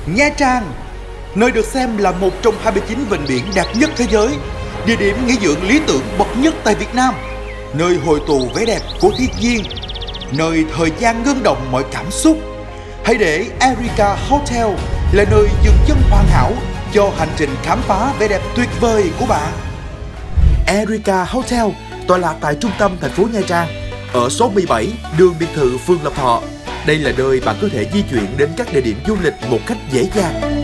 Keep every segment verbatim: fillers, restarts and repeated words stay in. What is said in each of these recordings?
Nha Trang, nơi được xem là một trong hai mươi chín vịnh biển đẹp nhất thế giới, địa điểm nghỉ dưỡng lý tưởng bậc nhất tại Việt Nam, nơi hội tụ vẻ đẹp của thiên nhiên, nơi thời gian ngưng động mọi cảm xúc. Hãy để Erica Hotel là nơi dừng chân hoàn hảo cho hành trình khám phá vẻ đẹp tuyệt vời của bạn. Erica Hotel tọa lạc tại trung tâm thành phố Nha Trang, ở số mười bảy đường biệt thự phường Lộc Thọ. Đây là nơi bạn có thể di chuyển đến các địa điểm du lịch một cách dễ dàng.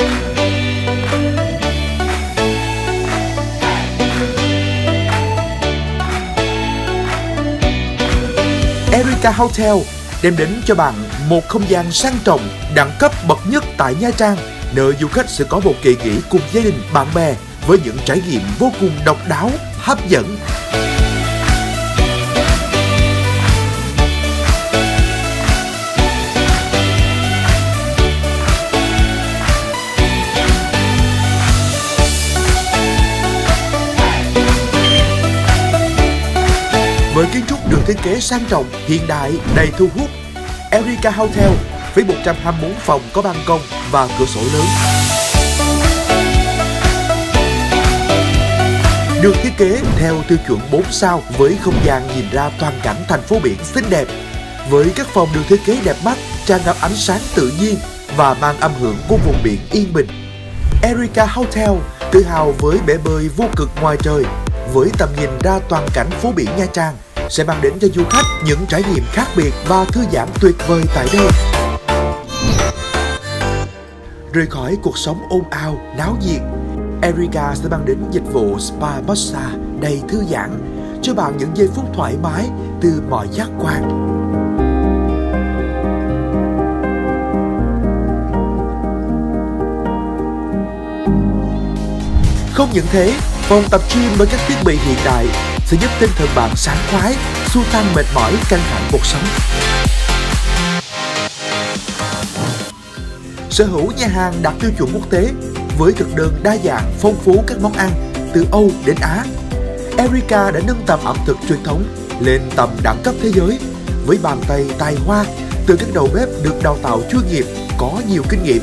Erica Hotel đem đến cho bạn một không gian sang trọng, đẳng cấp bậc nhất tại Nha Trang, nơi du khách sẽ có một kỳ nghỉ cùng gia đình, bạn bè với những trải nghiệm vô cùng độc đáo, hấp dẫn. Với kiến trúc được thiết kế sang trọng, hiện đại, đầy thu hút, Erica Hotel với một trăm hai mươi tư phòng có ban công và cửa sổ lớn. Được thiết kế theo tiêu chuẩn bốn sao với không gian nhìn ra toàn cảnh thành phố biển xinh đẹp. Với các phòng được thiết kế đẹp mắt, tràn ngập ánh sáng tự nhiên và mang âm hưởng của vùng biển yên bình. Erica Hotel tự hào với bể bơi vô cực ngoài trời, với tầm nhìn ra toàn cảnh phố biển Nha Trang, sẽ mang đến cho du khách những trải nghiệm khác biệt và thư giãn tuyệt vời tại đây. Rời khỏi cuộc sống ồn ào, náo nhiệt, Erica sẽ mang đến dịch vụ spa massage đầy thư giãn, cho bạn những giây phút thoải mái từ mọi giác quan. Không những thế, phòng tập gym với các thiết bị hiện đại sẽ giúp tinh thần bạn sảng khoái, xua tan mệt mỏi căng thẳng cuộc sống. Sở hữu nhà hàng đạt tiêu chuẩn quốc tế với thực đơn đa dạng, phong phú các món ăn từ Âu đến Á. Erica đã nâng tầm ẩm thực truyền thống lên tầm đẳng cấp thế giới với bàn tay tài hoa từ các đầu bếp được đào tạo chuyên nghiệp, có nhiều kinh nghiệm.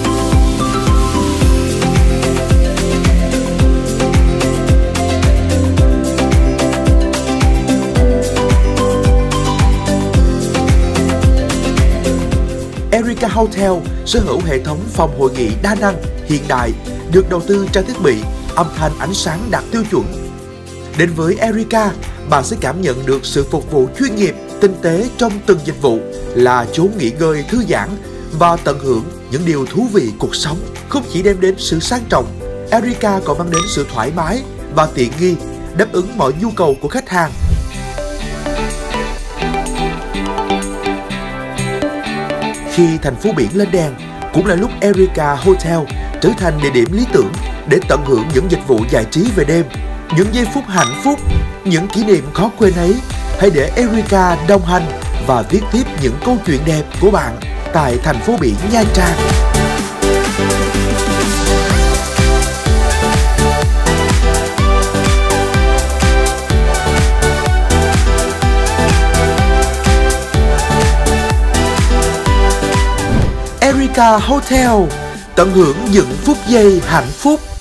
Erica Hotel sở hữu hệ thống phòng hội nghị đa năng, hiện đại, được đầu tư trang thiết bị, âm thanh ánh sáng đạt tiêu chuẩn. Đến với Erica, bạn sẽ cảm nhận được sự phục vụ chuyên nghiệp, tinh tế trong từng dịch vụ, là chốn nghỉ ngơi thư giãn và tận hưởng những điều thú vị cuộc sống. Không chỉ đem đến sự sang trọng, Erica còn mang đến sự thoải mái và tiện nghi, đáp ứng mọi nhu cầu của khách hàng. Khi thành phố biển lên đèn, cũng là lúc Erica Hotel trở thành địa điểm lý tưởng để tận hưởng những dịch vụ giải trí về đêm, những giây phút hạnh phúc, những kỷ niệm khó quên ấy. Hãy để Erica đồng hành và viết tiếp những câu chuyện đẹp của bạn tại thành phố biển Nha Trang. Erica Hotel, tận hưởng những phút giây hạnh phúc.